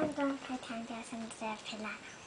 刚刚才参加生日派啦。